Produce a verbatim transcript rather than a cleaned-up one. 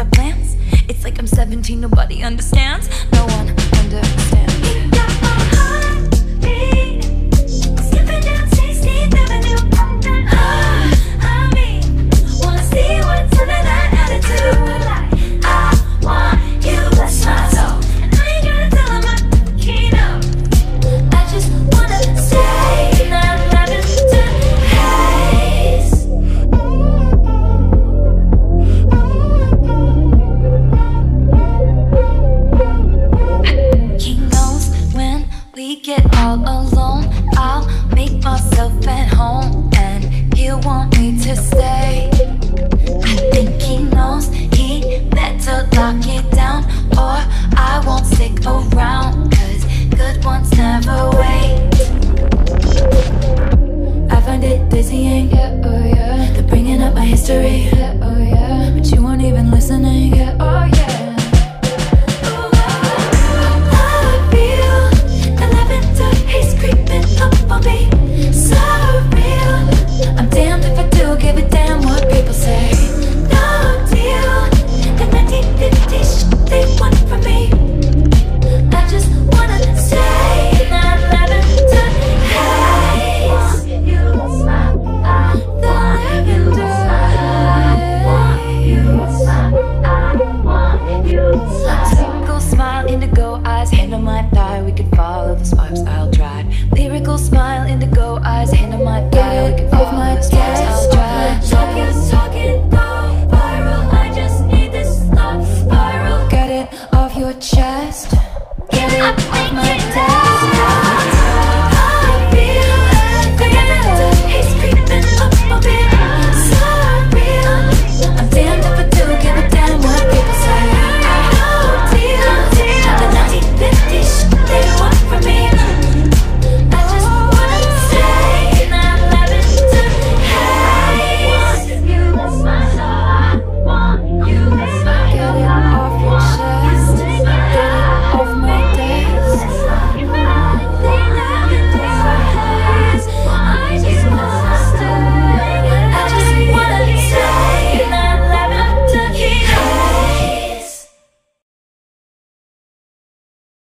glance. It's like I'm seventeen, nobody understands. No one understands. You got my heartbeat skipping down sixteenth Avenue. Ah, I mean, wanna see what's under that attitude. I want you, bless my soul, and I ain't gotta tell him my keynote. I just wanna stay, not lavender haze. He knows when we get all alone, I'll make myself at home, and he'll want me to stay. I think he knows he better lock it down, or I won't stick around, cause good ones never wait. I find it dizzying, yeah, oh yeah, they're bringing up my history, yeah, oh yeah, but you weren't even listening, yeah, oh yeah. Give a damn what people say. No deal. The nineteen fifties they want from me. I just wanna stay, not lavender haze. You smile, I want you to smile. I want you to smile. I want you to smile. Single smile, indigo eyes, hand on my thigh. We could follow the sparks, I'll drive. Lyrical smile, indigo eyes, hand on my thigh. We could follow the sparks, I'll drive. Talking, talking, go viral. I just need this thought spiral. Get it off your chest. Get it.